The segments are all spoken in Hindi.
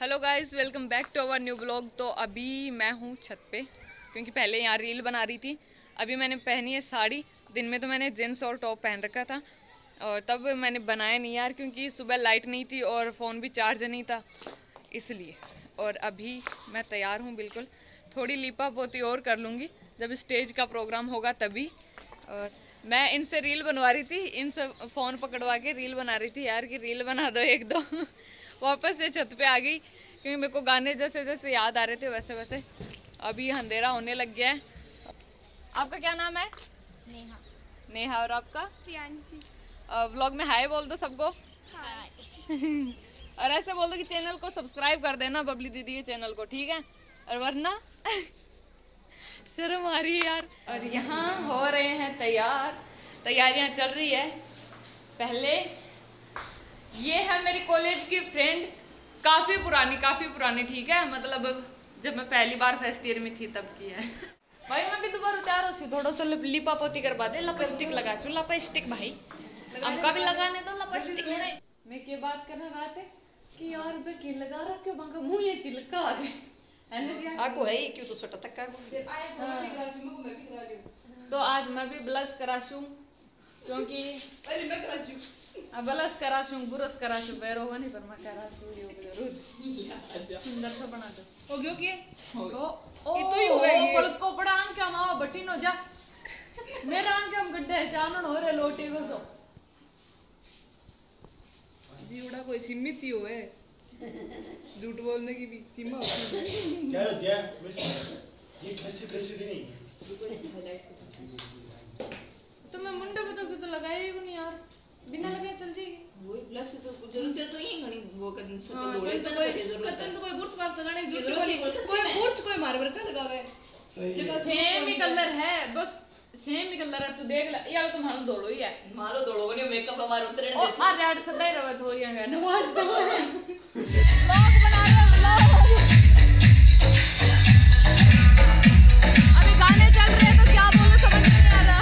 Hello guys, welcome back to our new blog. तो अभी मैं हूँ छत पे क्योंकि पहले यहाँ रील बना रही थी। अभी मैंने पहनी है साड़ी। दिन में तो मैंने जींस और टॉप पहन रखा था और तब मैंने बनाया नहीं यार, क्योंकि सुबह लाइट नहीं थी और फ़ोन भी चार्ज नहीं था इसलिए। और अभी मैं तैयार हूँ बिल्कुल। थोड़ी लिपा पोती और कर लूँगी जब स्टेज का प्रोग्राम होगा तभी। और मैं इनसे रील बनवा रही थी, इनसे फ़ोन पकड़वा के रील बना रही थी यार कि रील बना दो एक दो। वापस से छत पे आ गई क्योंकि मेरे को गाने जैसे जैसे याद आ रहे थे वैसे वैसे। अभी अंधेरा होने लग गया है। आपका क्या नाम है? नेहा। नेहा। और आपका? प्रियांशी। व्लॉग में हाय बोल दो सबको। हाय। और ऐसे बोल दो कि चैनल को सब्सक्राइब कर देना बबली दीदी के चैनल को, ठीक है? और वरना शर्म आ रही है यार। और यहाँ हो रहे हैं तैयार, तैयारियां चल रही है। पहले ये है मेरी कॉलेज की फ्रेंड, काफी पुरानी ठीक है, मतलब जब मैं पहली बार फर्स्ट ईयर में थी तब की है। भाई मैं भी दोबारा तैयार हो, थोड़ा सा लिपा पोती करवा दे, लिपस्टिक लगा छू, लिपस्टिक भाई हमका भी लगाने दो लिपस्टिक। मैं क्या बात करना रहा थे कि यार मैं की लगा रहा क्यों बांका मुंह ये चिलका आ गए आको है क्यों तो छोटा तक का। तो आज मैं भी ब्लश कराशूं क्योंकि ब्लश कराशूं, बुरश कराशूं, पैरों नहीं पर मैं कराशूं जरूर सुंदर सा बना दो। हो गयो के ये तो ही हो गया ये पलक को पड़ा आंख क्या मावा बट्टी नो जा मेरा आंख हम गड्ढे चानन हो रे लोटे को सो जीवड़ा कोई सीमित ही होए, झूठ बोलने की भी सीमा होती है। क्या ये कैसे नहीं तो मैं मुंडे पे तो कुछ लगाया ही नहीं यार, बिना लगाए चल जाएगी। वही प्लस तो जरूरत है तो ये घणी वो कदम से हां बोले तो कोई बुर्च मार लगाने की जरूरत नहीं, कोई बुर्च कोई मारवर का लगावे जगह सेम ही कलर है, बस सेम ही कलर है। तू देख ले यार, तो मालो दौड़ो ही है, मालो दौड़ो नहीं मेकअप हमारे उतरे ओ आ रेड सदा ही रवा छोरियां का नमाज दो व्लॉग बना रहे व्लॉग। अभी गाने चल रहे हैं तो क्या बोलूं समझ में नहीं आ रहा।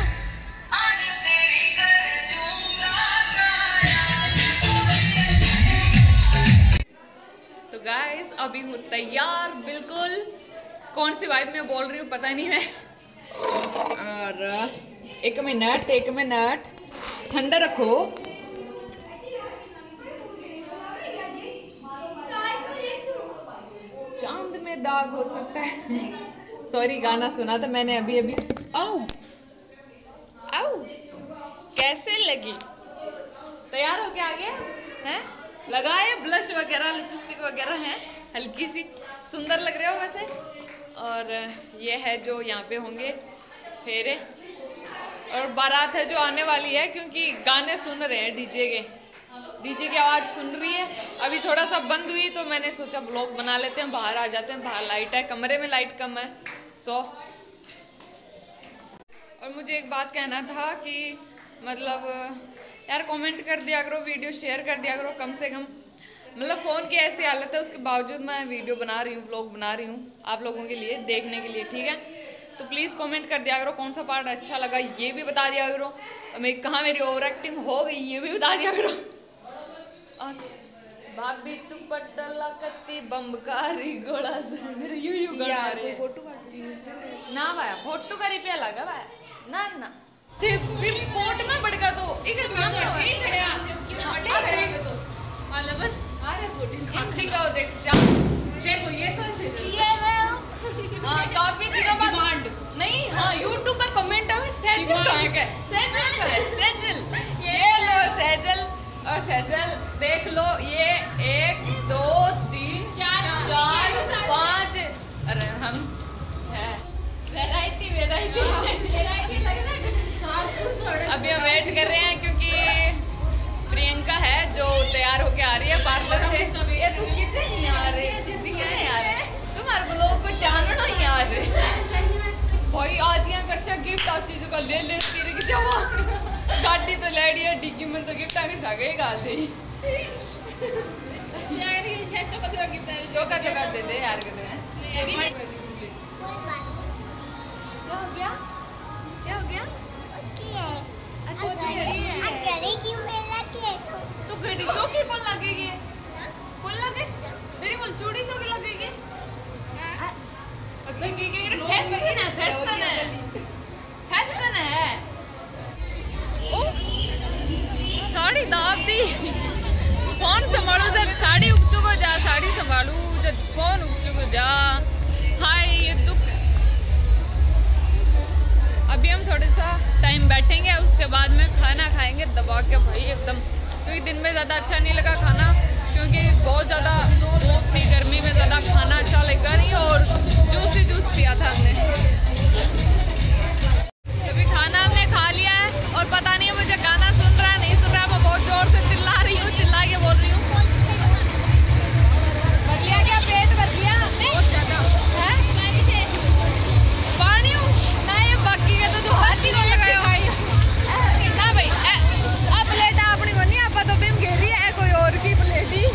तो गाइस अभी हूँ तैयार बिल्कुल। कौन सी वाइब में बोल रही हूँ पता नहीं है। और एक मिनट ठंडा रखो। चांद में दाग हो सकता है। सॉरी गाना सुना था मैंने अभी अभी। आओ आओ कैसे लगी? तैयार हो के आ गए हैं? लगाए ब्लश वगैरह लिपस्टिक वगैरह है, हल्की सी सुंदर लग रहे हो वैसे। और ये है जो यहाँ पे होंगे फेरे और बारात है जो आने वाली है, क्योंकि गाने सुन रहे हैं डीजे की आवाज सुन रही है। अभी थोड़ा सा बंद हुई तो मैंने सोचा ब्लॉग बना लेते हैं, बाहर आ जाते हैं। बाहर लाइट है, कमरे में लाइट कम है सो। और मुझे एक बात कहना था कि मतलब यार कमेंट कर दिया करो, वीडियो शेयर कर दिया करो कम से कम। मतलब फ़ोन की ऐसी हालत है, उसके बावजूद मैं वीडियो बना रही हूँ, ब्लॉग बना रही हूँ आप लोगों के लिए देखने के लिए, ठीक है? तो प्लीज़ कमेंट कर दिया करो कौन सा पार्ट अच्छा लगा, ये भी बता दिया करो। मैं कहाँ मेरी ओवर एक्टिंग हो गई ये भी बता दिया करो। और भाभी तू पटला कत्ती बम्बकारी गोला से मेरे यू गा रहे हैं। फोटो काट ना भाया फोटो का रिप्लाई लगा भाया ना ना ते फिर कोट में बढ़ गया तो एक मैं तो अठे ही खड़े क्यों अठे खड़े में तो मतलब बस आ रहे दो दिन आखिरी का देख जा देखो ये तो ऐसे ये मैं हां काफी दिनों बाद डिमांड नहीं। हां YouTube पे कमेंट में सेजल कहां का सेजल ये लो सेजल। और सेजल देख लो ये 1 2 3 4 5 अरे हम है वैरायटी लग रहा है अभी हम वेट कर रहे हैं क्योंकि प्रियंका है जो तैयार होके आ रही है पार्लर से। ये तुम कितने नहीं आ रहे, कितने आ रहे तुम्हारे ब्लॉग को जानना नहीं आ रहे भाई। आज यहाँ खर्चा गिफ्ट आ चीजों का ले ले तेरे जमा गाड़ी तो ले रही है डिग्गी में तो गिफ्ट आगे जागे गाल दे चौका दे दे यार क्या हो गया तो घड़ी चौकी कौन लगेगी? कौन लगे? मेरी बोल चूड़ी साड़ी दाब दी फोन संभालू जब साड़ी उग चुको जा साड़ी संभालू जब फोन उग चुको जा। हाय ये दुख। अभी हम थोड़ा सा टाइम बैठेंगे उसके बाद में खाना खाएंगे दबा के भाई एकदम, क्योंकि दिन में ज़्यादा अच्छा नहीं लगा खाना, क्योंकि बहुत ज़्यादा धूप थी, गर्मी में ज़्यादा खाना अच्छा लगा नहीं और जूस पिया था हमने। अभी खाना हमने खा लिया है और पता नहीं मुझे गाना सुन रहा है नहीं सुन रहा है, मैं बहुत जोर से चिल्ला रही हूँ, चिल्ला के बोल रही हूँ। भर लिया क्या? पेट भर लिया? बहुत ज़्यादा है पानी ना ये बाकी के तो हाथ ही नहीं लगाया ना भाई। अब प्लेट अपनी को नहीं आप तो फिल्म घेर रही है कोई और की प्लेट ही।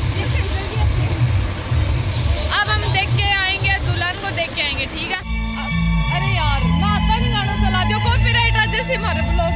अब हम देख के आएंगे दुल्हन को देख के आएंगे, ठीक है? अरे यार ना आता नहीं गाना चला दो, कॉपीराइट आ जैसे हमारे ब्लॉग